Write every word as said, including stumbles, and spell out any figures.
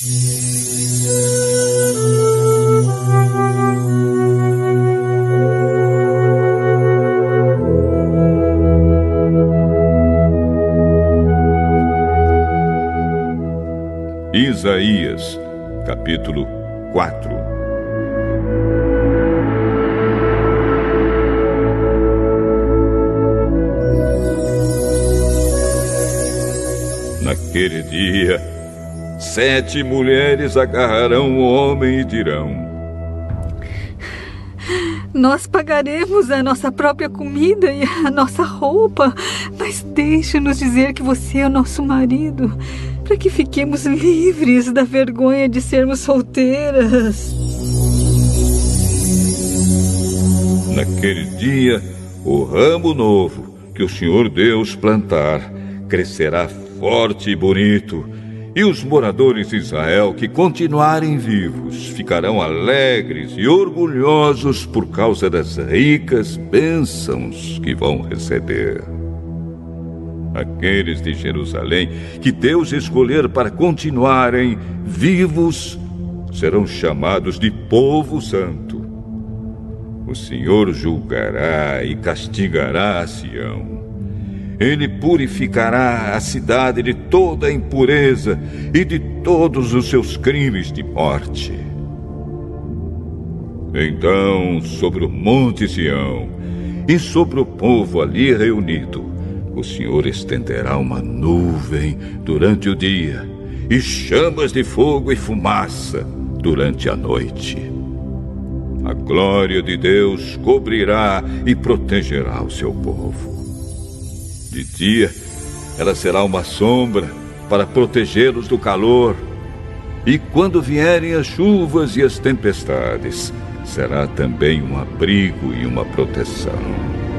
Isaías, capítulo quatro. Naquele dia, sete mulheres agarrarão o homem e dirão: nós pagaremos a nossa própria comida e a nossa roupa, mas deixe-nos dizer que você é o nosso marido, para que fiquemos livres da vergonha de sermos solteiras. Naquele dia, o ramo novo que o Senhor Deus plantar crescerá forte e bonito, e os moradores de Israel que continuarem vivos ficarão alegres e orgulhosos por causa das ricas bênçãos que vão receber. Aqueles de Jerusalém que Deus escolher para continuarem vivos serão chamados de povo santo. O Senhor julgará e castigará a Sião. Ele purificará a cidade de toda a impureza e de todos os seus crimes de morte. Então, sobre o monte Sião e sobre o povo ali reunido, o Senhor estenderá uma nuvem durante o dia e chamas de fogo e fumaça durante a noite. A glória de Deus cobrirá e protegerá o seu povo. De dia, ela será uma sombra para protegê-los do calor. E quando vierem as chuvas e as tempestades, será também um abrigo e uma proteção.